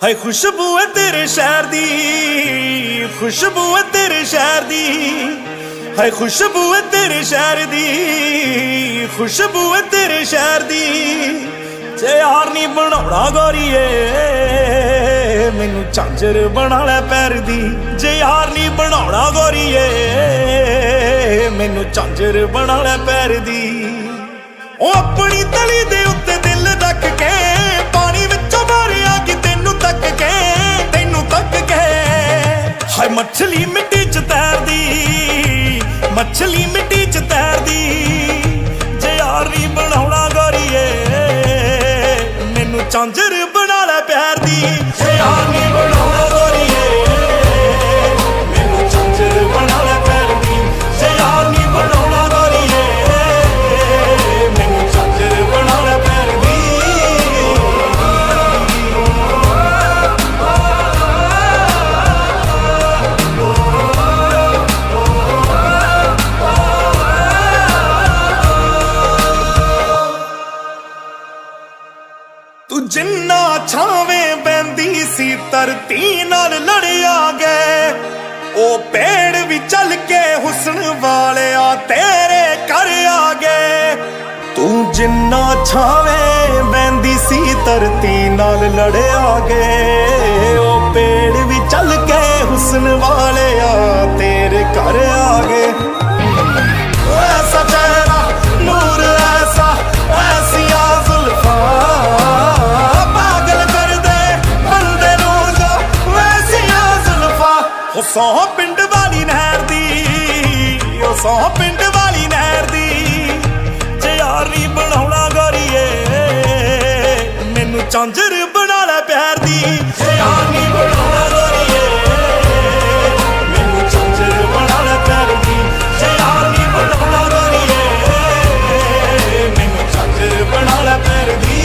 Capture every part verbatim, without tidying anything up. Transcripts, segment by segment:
हाय खुशबू है तेरे शहर दी, खुशबू है तेरे शहर दी, हाय खुशबू है तेरे शहर दी, खुशबू है तेरे शहर दी। जे यार नी बनाउणा गोरीए मैनू झांझर बना लै पैर दी, जे यार नी बनाउणा गोरीए मैनू झांझर बना लै पैर दी। ओ अपनी तली दे उत्ते दिल रख के पानी विचों मारिया कि तेनू तक के, तेनू तक के। हाय मछली मिट्टी च तैरदी, मछली मिट्टी च तैरदी। जे यार नी बनाउणा गोरीए मैनू झांझर बना लै प्यार दी, जे यार नी बनाउणा गोरीए मैनू झांझर बना लै प्यार दी, जे यार नी बनाउणा गोरीए मैनू झांझर बना लै प्यार दी। तू जिन्ना छावें बहंदी सी धरती नाल लड़िया गए, ओ पेड़ भी चल के हुस्न वाले आ तेरे घर आ गए। तू जिन्ना छावें बहंदी सी धरती नाल लड़िया गए, ओ पेड़ भी चल के हुस्न वाले आ तेरे घर आ गए। ऐसा चेहरा नूर ऐसा ऐसिया जुल्फा सौ पिंड वाली नहर दी, ओ सौ पिंड वाली नहर दी। जे यार नी बनाउणा गोरीए मैनू झांझर बना लै प्यार दी, जे यार नी बनाउणा गोरीए मैनू झांझर बना लै प्यार दी, जे यार नी बनाउणा गोरीए मैनू झांझर बना लै प्यार दी।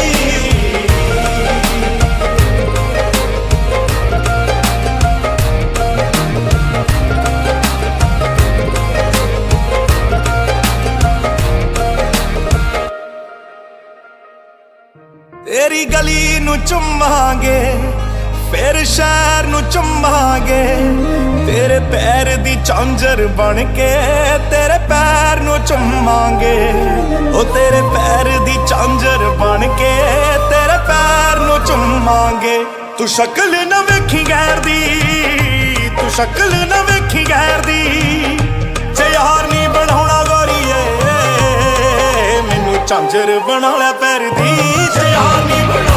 तेरी गली नू चुमांगे फिर शहर नू चुमांगे, तेरे पैर दी झांझर बन के तेरे पैर नू चुमांगे। ओ तेरे पैर दी झांझर बन के तेरे पैर नू चुमांगे। तू शक्ल न वेखी गैर दी, तू शक्ल न वेखी गैर दी। जे यार नी बनाउणा गोरीए मैनू झांझर बना लै पैर दी, जे यार नी